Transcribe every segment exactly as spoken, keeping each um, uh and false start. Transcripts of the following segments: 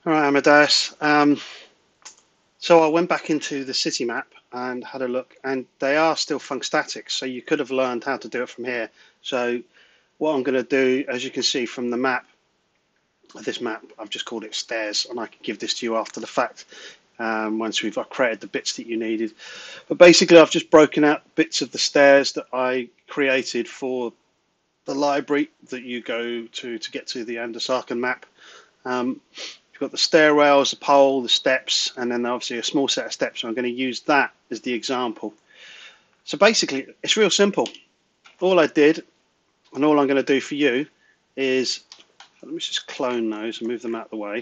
All right, Amadeus. Um, so I went back into the city map and had a look, and they are still func static. So you could have learned how to do it from here. So what I'm going to do, as you can see from the map, this map, I've just called it stairs, and I can give this to you after the fact um, once we've created the bits that you needed. But basically, I've just broken out bits of the stairs that I created for the library that you go to to get to the Andersarken map. Um, you've got the stairwells, the pole, the steps, and then obviously a small set of steps. So I'm going to use that as the example. So basically, it's real simple. All I did, and all I'm going to do for you, is let me just clone those and move them out of the way.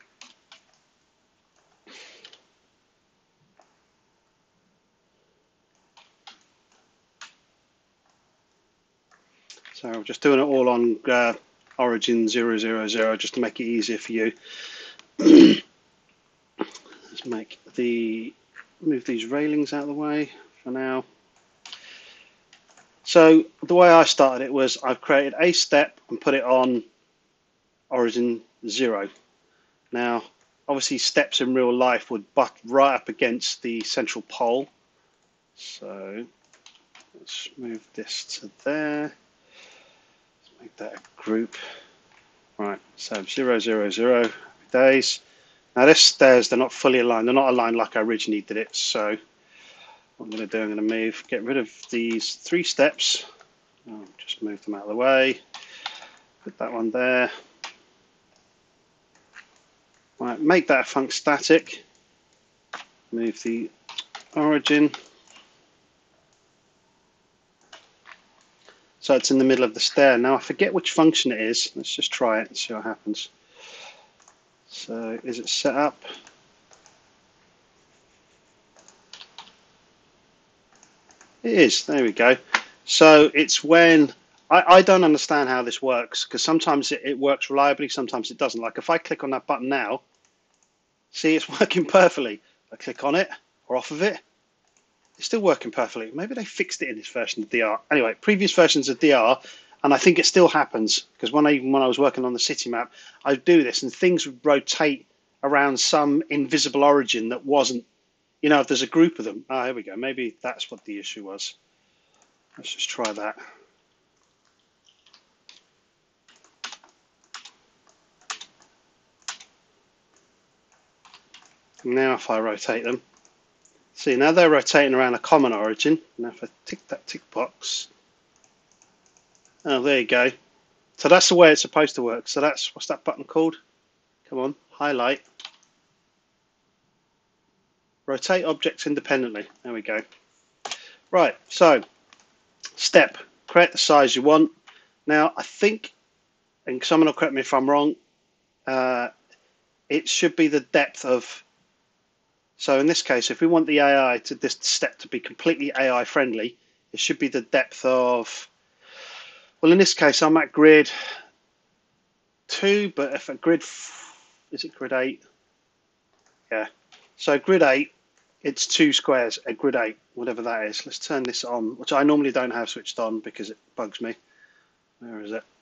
So I'm just doing it all on uh, origin zero zero zero just to make it easier for you. Let's make the move these railings out of the way for now. So the way I started it was I've created a step and put it on origin zero. Now, obviously steps in real life would butt right up against the central pole. So let's move this to there. Let's make that a group. Right, so zero, zero, zero days. Now this stairs, they're not fully aligned. They're not aligned like I originally did it. So what I'm going to do, I'm going to move, get rid of these three steps. I'll just move them out of the way. Put that one there. Right, make that a func static. Move the origin. So it's in the middle of the stair. Now I forget which function it is. Let's just try it and see what happens. So is it set up? It is. There we go. So it's when I, I don't understand how this works, because sometimes it, it works reliably, sometimes it doesn't. Like if I click on that button now, see, it's working perfectly. I click on it or off of it, it's still working perfectly. Maybe they fixed it in this version of D R. Anyway, previous versions of D R, and I think it still happens, because when I even when I was working on the city map, I'd do this and things would rotate around some invisible origin that wasn't, you know, if there's a group of them. Ah, here we go. Maybe that's what the issue was. Let's just try that. Now if I rotate them, see, now they're rotating around a common origin. Now if I tick that tick box, oh, there you go. So that's the way it's supposed to work. So that's, what's that button called? Come on, highlight. Rotate objects independently. There we go. Right, so step, create the size you want. Now I think, and someone will correct me if I'm wrong, uh, it should be the depth of, so in this case, if we want the A I to this step to be completely A I friendly, it should be the depth of, well, in this case, I'm at grid two, but if a grid, is it grid eight? Yeah. So grid eight, it's two squares at grid eight, whatever that is. Let's turn this on, which I normally don't have switched on because it bugs me. Where is it?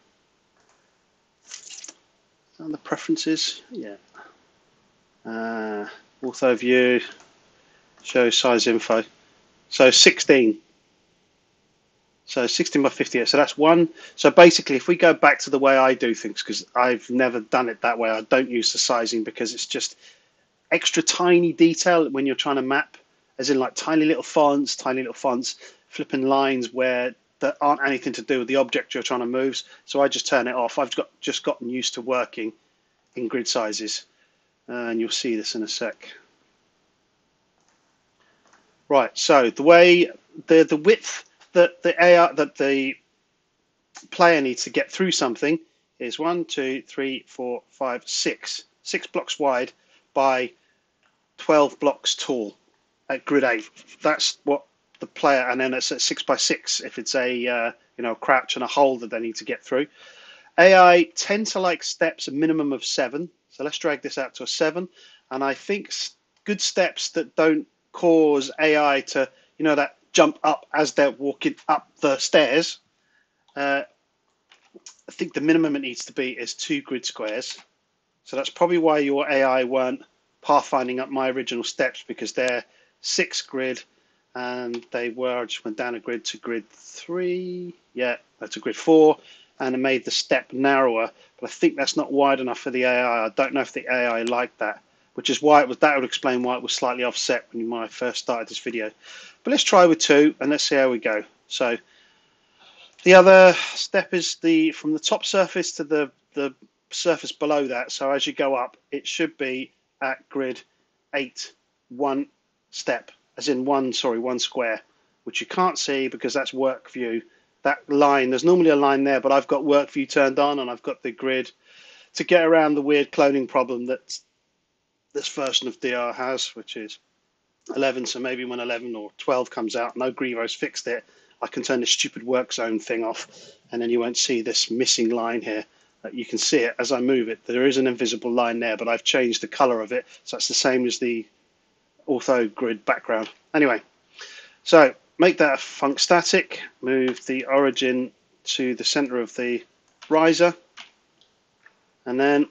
On the preferences, yeah. Uh, Ortho view, show size info. So sixteen. So sixteen by fifty-eight. So that's one. So basically, if we go back to the way I do things, because I've never done it that way, I don't use the sizing because it's just extra tiny detail when you're trying to map, as in like tiny little fonts, tiny little fonts, flipping lines where that aren't anything to do with the object you're trying to move. So I just turn it off. I've got just gotten used to working in grid sizes, uh, and you'll see this in a sec. Right. So the way the the width that the A I that the player needs to get through something is one, two, three, four, five, six, six blocks wide by twelve blocks tall at grid eight. That's what the player, and then it's at six by six if it's a uh, you know, crouch and a hole that they need to get through. A I tend to like steps a minimum of seven, so let's drag this out to a seven. And I think good steps that don't cause A I to, you know, that jump up as they're walking up the stairs. Uh, I think the minimum it needs to be is two grid squares. So that's probably why your A I weren't pathfinding up my original steps, because they're six grid and they were, I just went down a grid to grid three, yeah, that's a grid four, and it made the step narrower, but I think that's not wide enough for the A I. I don't know if the A I liked that, which is why it was, that would explain why it was slightly offset when I first started this video. But let's try with two and let's see how we go. So the other step is the from the top surface to the, the surface below that. So as you go up, it should be at grid eight, one step, as in one, sorry, one square, which you can't see because that's work view. That line, there's normally a line there, but I've got work view turned on and I've got the grid to get around the weird cloning problem that this version of D R has, which is eleven. So maybe when eleven or twelve comes out, no Grivo's fixed it, I can turn this stupid work zone thing off, and then you won't see this missing line here. You can see it as I move it. There is an invisible line there, but I've changed the color of it, so that's the same as the ortho grid background. Anyway, so make that a func static, move the origin to the center of the riser, and then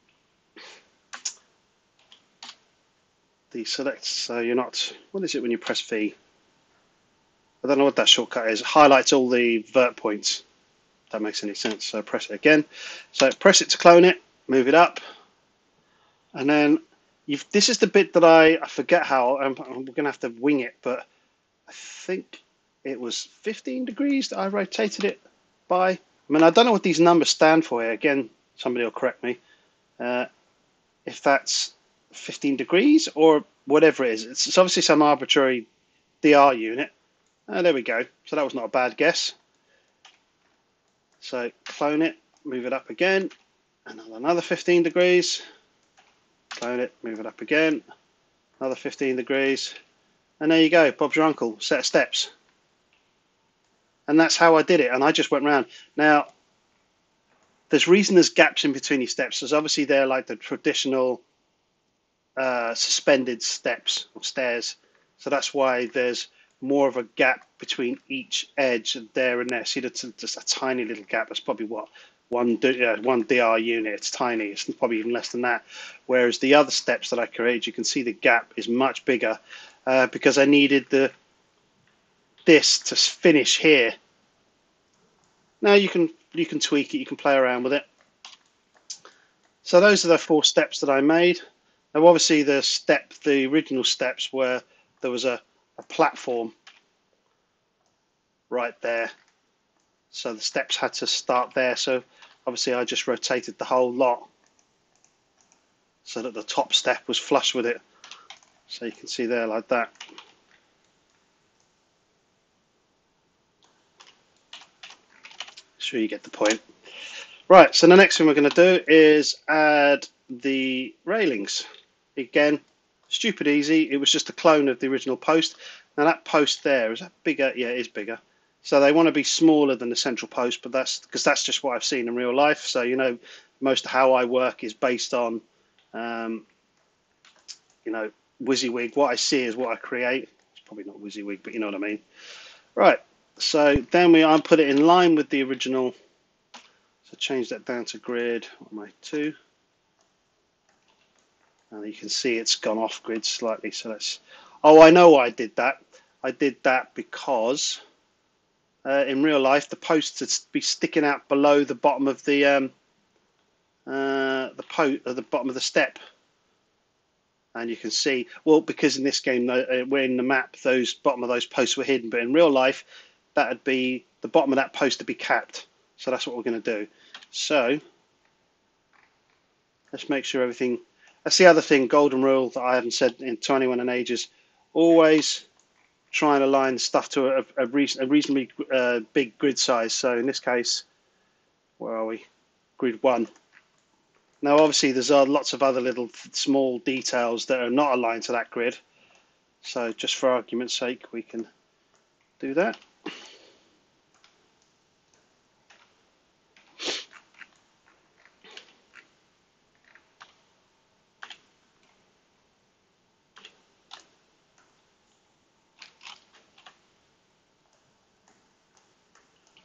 the select, so you're not, what is it when you press V? I don't know what that shortcut is. It highlights all the vert points. If that makes any sense. So press it again. So press it to clone it, move it up, and then you've, this is the bit that I, I forget how, I'm, I'm going to have to wing it, but I think it was fifteen degrees that I rotated it by. I mean, I don't know what these numbers stand for here. Again, somebody will correct me. Uh, if that's fifteen degrees or whatever it is. It's, it's obviously some arbitrary D R unit. Oh, there we go. So that was not a bad guess. So clone it, move it up again, and another fifteen degrees. Clone it, move it up again, another fifteen degrees. And there you go, Bob's your uncle, set of steps. And that's how I did it, and I just went round. Now, there's reason there's gaps in between these steps. There's obviously they're like the traditional uh, suspended steps or stairs. So that's why there's more of a gap between each edge there and there. See, that's just a tiny little gap. That's probably what one uh, one D R unit. It's tiny. It's probably even less than that. Whereas the other steps that I created, you can see the gap is much bigger uh, because I needed the this to finish here. Now you can you can tweak it. You can play around with it. So those are the four steps that I made. Now, obviously, the step, the original steps were there was a a platform right there, so the steps had to start there. So obviously I just rotated the whole lot so that the top step was flush with it, so you can see there like that. Sure you get the point. Right, so the next thing we're going to do is add the railings. Again, stupid easy. It was just a clone of the original post. Now that post there, is that bigger? Yeah, it is bigger. So they want to be smaller than the central post, but that's because that's just what I've seen in real life. So, you know, most of how I work is based on, um, you know, WYSIWYG. What I see is what I create. It's probably not WYSIWYG, but you know what I mean. Right, so then we I put it in line with the original. So change that down to grid, what am I, two? And you can see it's gone off grid slightly. So that's, oh, I know why I did that. I did that because uh, in real life the posts would be sticking out below the bottom of the um, uh, the po uh, the bottom of the step. And you can see, well, because in this game, uh, we're in the map, those bottom of those posts were hidden. But in real life, that would be the bottom of that post to be capped. So that's what we're going to do. So let's make sure everything. That's the other thing, golden rule that I haven't said in to anyone in ages. Always try and align stuff to a, a, reason, a reasonably uh, big grid size. So in this case, where are we? Grid one. Now, obviously, there's uh, lots of other little small details that are not aligned to that grid. So just for argument's sake, we can do that.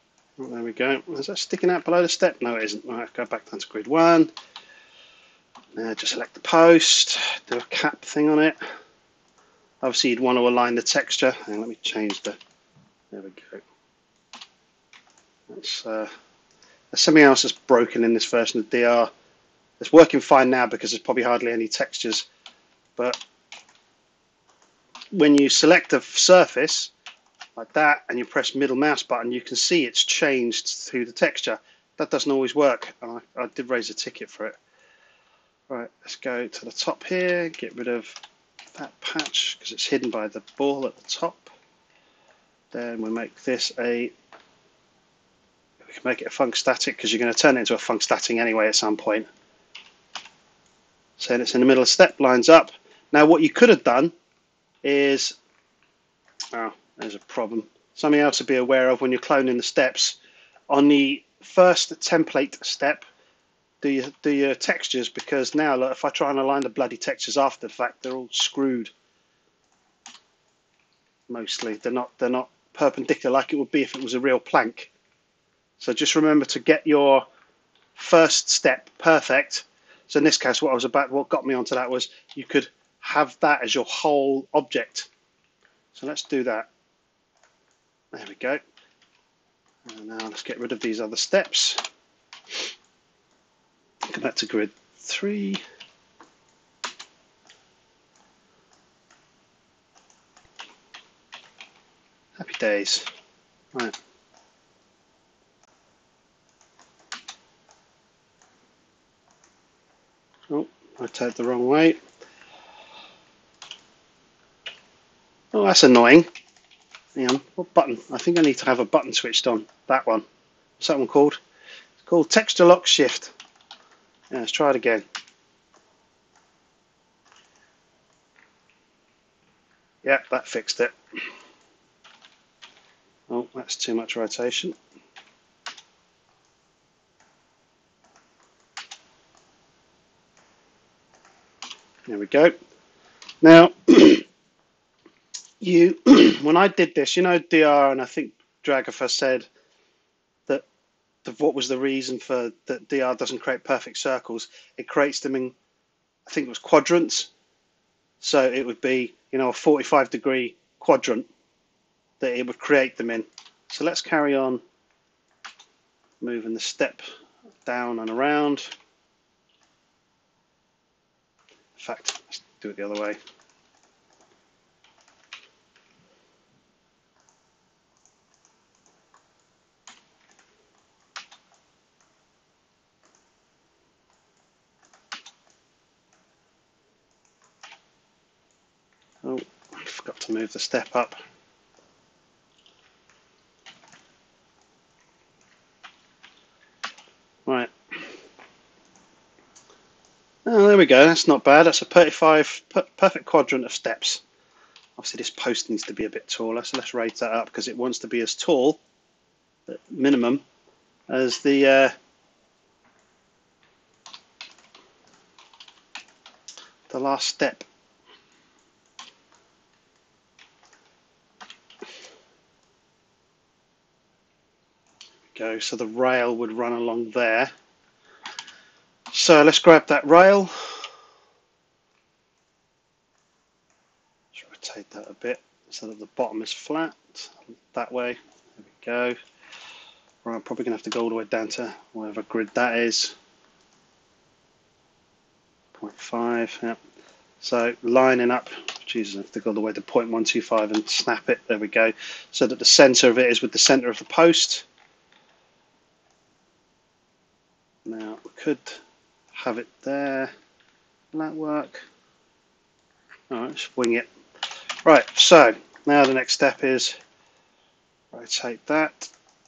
There we go. Is that sticking out below the step? No, it isn't. All right, go back down to grid one. Now just select the post, do a cap thing on it. Obviously you'd want to align the texture. And let me change the, there we go. That's, uh, there's something else that's broken in this version of D R. It's working fine now because there's probably hardly any textures. But when you select a surface like that and you press middle mouse button, you can see it's changed through the texture. That doesn't always work. I, I did raise a ticket for it. Right, let's go to the top here, get rid of that patch because it's hidden by the ball at the top. Then we'll make this a, we can make it a func static because you're going to turn it into a func static anyway at some point. So it's in the middle of step, lines up. Now what you could have done is, oh, there's a problem. Something else to be aware of when you're cloning the steps. On the first template step, do your, do your textures, because now look, if I try and align the bloody textures after the fact, they're all screwed. Mostly, they're not they're not perpendicular like it would be if it was a real plank. So just remember to get your first step perfect. So in this case, what I was about, what got me onto that was you could have that as your whole object. So let's do that. There we go. And now let's get rid of these other steps. Go back to grid three. Happy days. Right. Oh, I turned the wrong way. Oh, that's annoying. Hang on, what button? I think I need to have a button switched on. That one. What's that one called? It's called texture lock shift. Yeah, let's try it again. Yeah, that fixed it. Oh, that's too much rotation. There we go. Now, you, when I did this, you know, D R, and I think Dragopher said that the, what was the reason for that D R doesn't create perfect circles? It creates them in, I think it was quadrants. So it would be, you know, a forty-five degree quadrant that it would create them in. So let's carry on moving the step down and around. In fact, let's do it the other way. Oh, I forgot to move the step up. Right. Oh, there we go. That's not bad. That's a thirty-five perfect quadrant of steps. Obviously, this post needs to be a bit taller, so let's raise that up because it wants to be as tall, at minimum, as the uh, the last step. Go. So the rail would run along there. So let's grab that rail. Let's rotate that a bit so that the bottom is flat. That way. There we go. Right, I'm probably going to have to go all the way down to whatever grid that is. zero point five. Yep. So lining up. Jesus, I have to go all the way to zero point one two five and snap it. There we go. So that the center of it is with the center of the post. Now we could have it there. Will that work? Alright, let's wing it. Right, so now the next step is rotate that.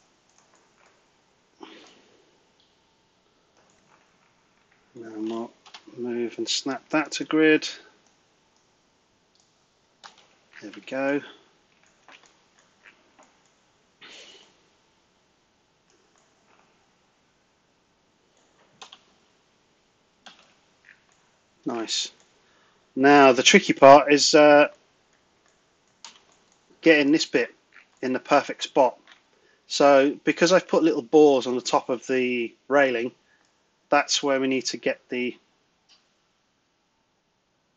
Now we'll move and snap that to grid. There we go. Nice. Now the tricky part is uh, getting this bit in the perfect spot. So because I've put little bores on the top of the railing, that's where we need to get the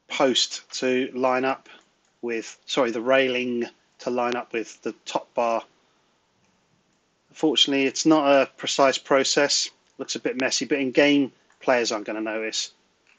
post to line up with, sorry, the railing to line up with the top bar. Unfortunately, it's not a precise process. Looks a bit messy, but in game, players aren't going to notice.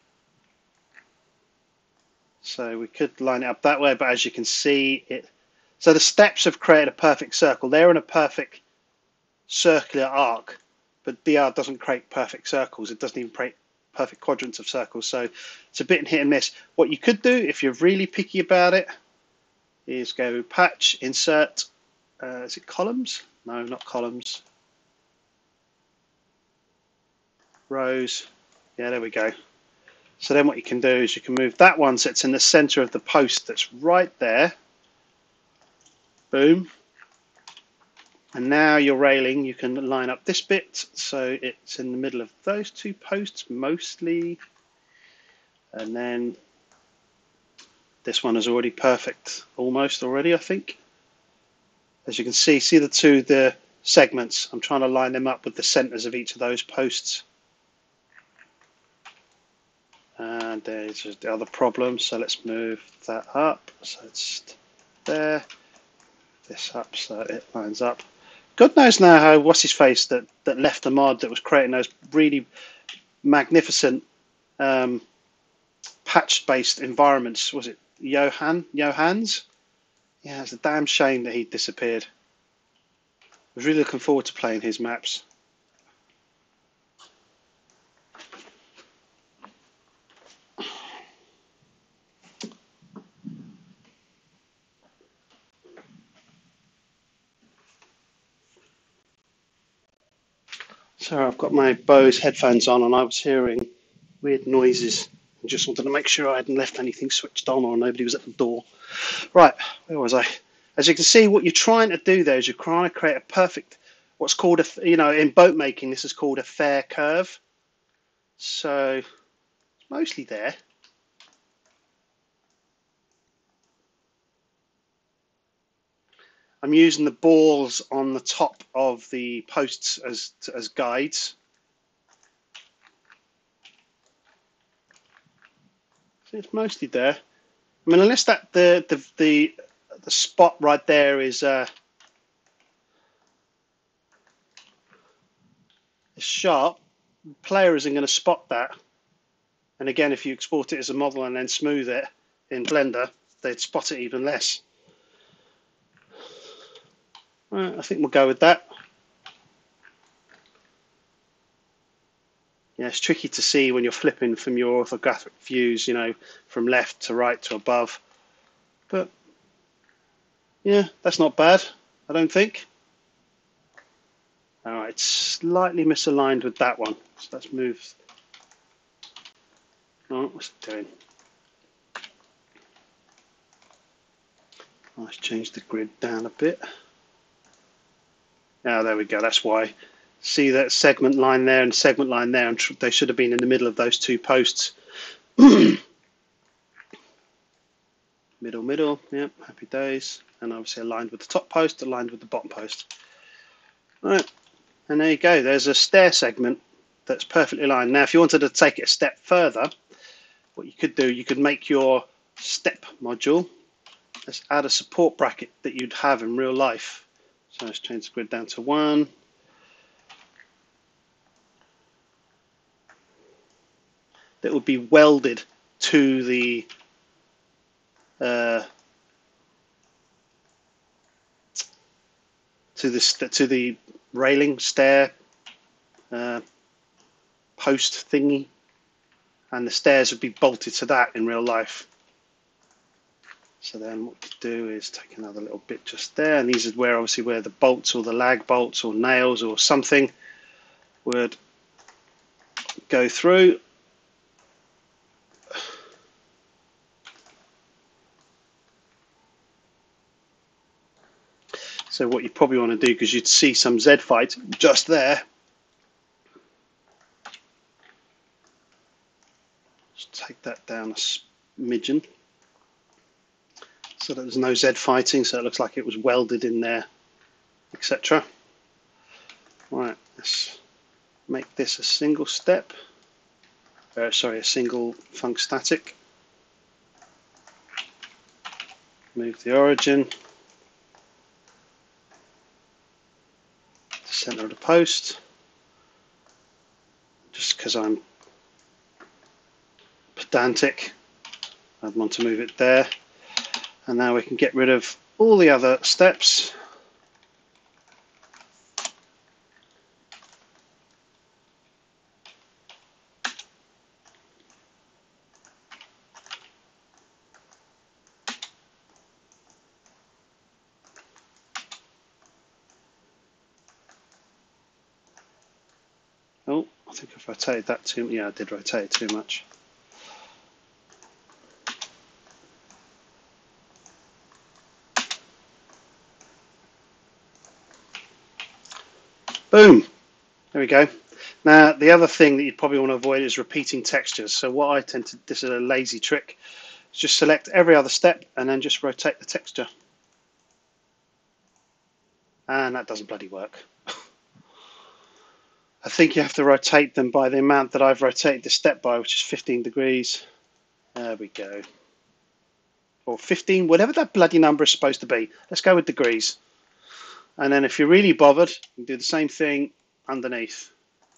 So we could line it up that way, but as you can see, it. So the steps have created a perfect circle. They're in a perfect circular arc, but D R doesn't create perfect circles. It doesn't even create perfect quadrants of circles. So it's a bit hit and miss. What you could do, if you're really picky about it, is go patch, insert, uh, is it columns? No, not columns. Rows. Yeah, there we go. So then what you can do is you can move that one so it's in the center of the post that's right there. Boom. And now your railing, you can line up this bit so it's in the middle of those two posts mostly. And then this one is already perfect, almost already, I think. As you can see, see the two, the segments. I'm trying to line them up with the centers of each of those posts. And there's the other problem. So let's move that up. So it's there. This up so it lines up. God knows now how what's his face that, that left the mod that was creating those really magnificent um, patch-based environments. Was it Johan? Johans? Yeah, it's a damn shame that he disappeared. I was really looking forward to playing his maps. So I've got my Bose headphones on and I was hearing weird noises. I just wanted to make sure I hadn't left anything switched on or nobody was at the door. Right, where was I? As you can see, what you're trying to do there is you're trying to create a perfect, what's called a, you know, in boat making, this is called a fair curve. So it's mostly there. I'm using the balls on the top of the posts as as guides. So it's mostly there. I mean, unless that the the the, the spot right there is uh, is sharp, the player isn't going to spot that. And again, if you export it as a model and then smooth it in Blender, they'd spot it even less. Right, I think we'll go with that. Yeah, it's tricky to see when you're flipping from your orthographic views, you know, from left to right to above. But yeah, that's not bad, I don't think. All right, it's slightly misaligned with that one. So let's move. Oh, what's it doing? Let's change the grid down a bit. Oh, there we go. That's why. See that segment line there and segment line there, and they should have been in the middle of those two posts. Middle, middle. Yep, happy days. And obviously aligned with the top post, aligned with the bottom post. All right, and there you go. There's a stair segment that's perfectly aligned. Now, if you wanted to take it a step further, what you could do, you could make your step module. Let's add a support bracket that you'd have in real life. So let's change the grid down to one. That would be welded to the uh, to the to the railing stair uh, post thingy, and the stairs would be bolted to that in real life. So then what you do is take another little bit just there, and these are where obviously where the bolts or the lag bolts or nails or something would go through. So what you probably want to do, because you'd see some Z fight just there, just take that down a smidgen so that there's no Z fighting, so it looks like it was welded in there, et cetera. Right, let's make this a single step. Uh, sorry, a single func static. move the origin to center of the post, just because I'm pedantic. I'd want to move it there. And now we can get rid of all the other steps. Oh, I think I've rotated that too much. Yeah, I did rotate it too much. Boom. There we go. Now, the other thing that you'd probably want to avoid is repeating textures. So what I tend to, this is a lazy trick, is just select every other step and then just rotate the texture. And that doesn't bloody work. I think you have to rotate them by the amount that I've rotated the step by, which is fifteen degrees. There we go. Or fifteen, whatever that bloody number is supposed to be. Let's go with degrees. And then if you're really bothered, you can do the same thing underneath.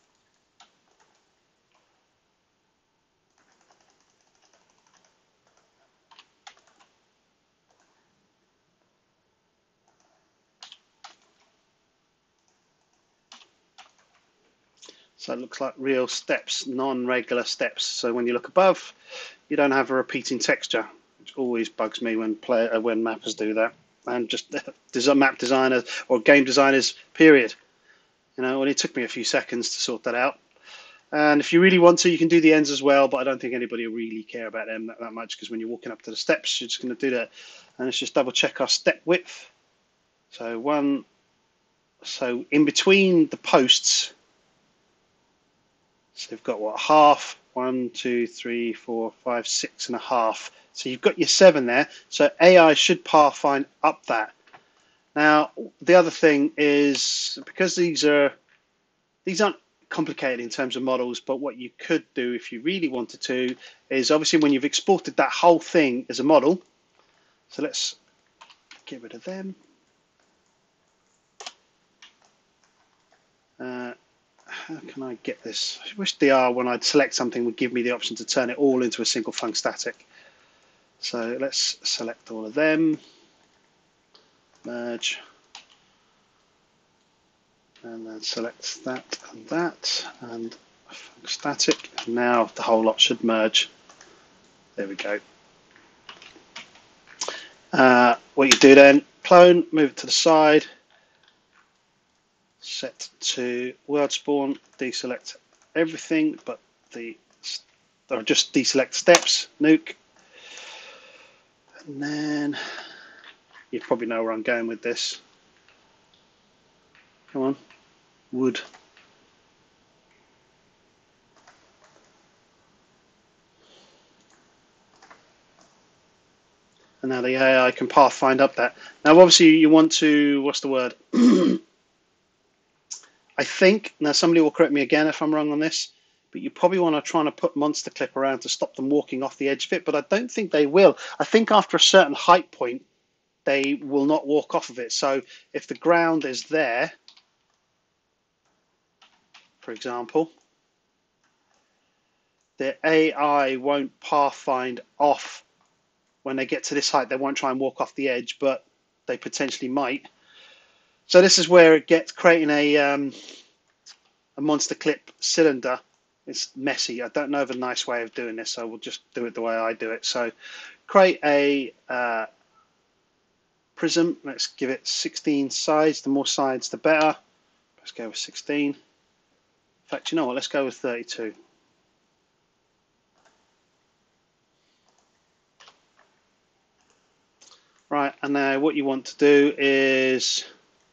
So it looks like real steps, non-regular steps. So when you look above, you don't have a repeating texture, which always bugs me when play, uh, when mappers do that. And just map designers or game designers, period. You know, well, it took me a few seconds to sort that out. And if you really want to, you can do the ends as well, but I don't think anybody will really care about them that, that much, because when you're walking up to the steps, you're just going to do that. And let's just double check our step width. So one, so in between the posts, so you've got what, half, one, two, three, four, five, six and a half. So you've got your seven there. So A I should pathfind up that. Now, the other thing is, because these are, these aren't complicated in terms of models, but what you could do if you really wanted to is, obviously when you've exported that whole thing as a model, so let's get rid of them. Uh, how can I get this? I wish D R, when I'd select something, would give me the option to turn it all into a single func static. So let's select all of them, merge, and then select that and that, and func static. And now the whole lot should merge. There we go. Uh, what you do then, clone, move it to the side, set to world spawn, deselect everything but the, or just deselect steps, nuke, and then you probably know where I'm going with this. Come on, wood. And now the A I can pathfind up that. Now obviously you want to, what's the word? I think, now somebody will correct me again if I'm wrong on this, but you probably want to try and put monster clip around to stop them walking off the edge of it, but I don't think they will. I think after a certain height point, they will not walk off of it. So if the ground is there, for example, the A I won't pathfind off when they get to this height. They won't try and walk off the edge, but they potentially might. So this is where it gets creating a um, a monster clip cylinder. It's messy. I don't know of a nice way of doing this, so we'll just do it the way I do it. So create a uh, prism. Let's give it sixteen sides. The more sides, the better. Let's go with sixteen. In fact, you know what? Let's go with thirty-two. Right, and now what you want to do is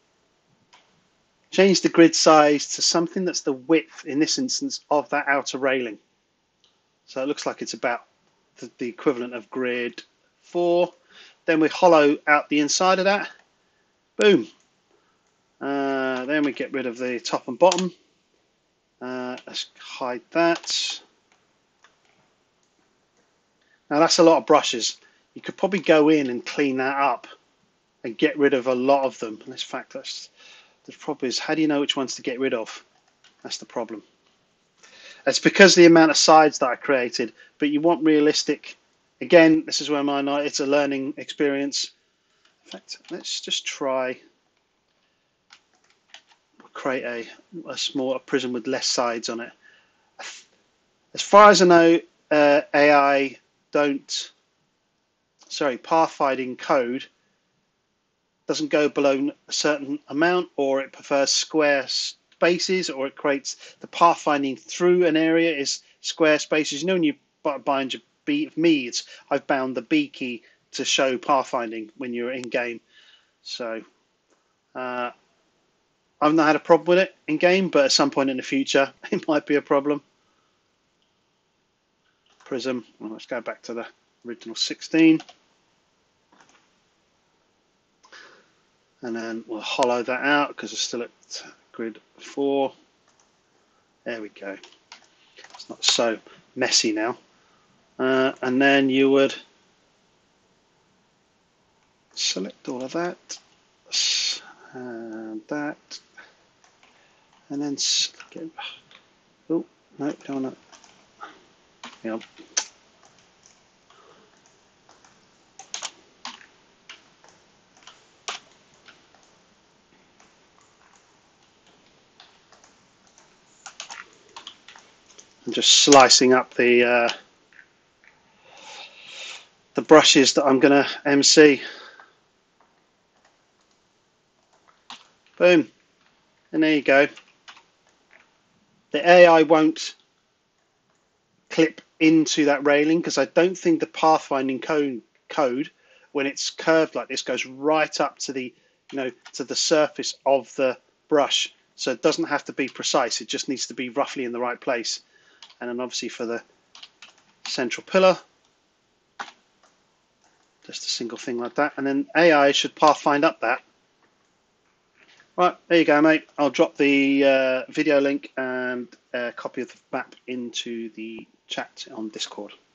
change the grid size to something that's the width, in this instance, of that outer railing. So it looks like it's about the, the equivalent of grid four. Then we hollow out the inside of that. Boom. Uh, then we get rid of the top and bottom. Uh, let's hide that. Now that's a lot of brushes. you could probably go in and clean that up and get rid of a lot of them. And in fact, that's the problem is, how do you know which ones to get rid of? That's the problem. It's because of the amount of sides that I created, but you want realistic. Again, this is where my it's a learning experience. In fact, let's just try create a, a smaller prism with less sides on it. As far as I know, uh, A I don't, sorry, pathfinding code doesn't go below a certain amount, or it prefers square spaces, or it creates the pathfinding through an area is square spaces. You know, when you bind your B, me, it's I've bound the B key to show pathfinding when you're in game. So uh, I've not had a problem with it in game, but at some point in the future, it might be a problem. Prism. Well, let's go back to the original sixteen. And then we'll hollow that out because it's still at grid four. There we go. It's not so messy now. Uh, and then you would select all of that, and that, and then get, oh, no, don't want to, yep. I'm just slicing up the uh, the brushes that I'm going to M C. Boom, and there you go. The A I won't clip into that railing because I don't think the pathfinding code code when it's curved like this goes right up to the you know to the surface of the brush, so it doesn't have to be precise, it just needs to be roughly in the right place. And then obviously for the central pillar, just a single thing like that, and then A I should pathfind up that. Right, there you go, mate. I'll drop the uh, video link and a copy of the map into the chat on Discord.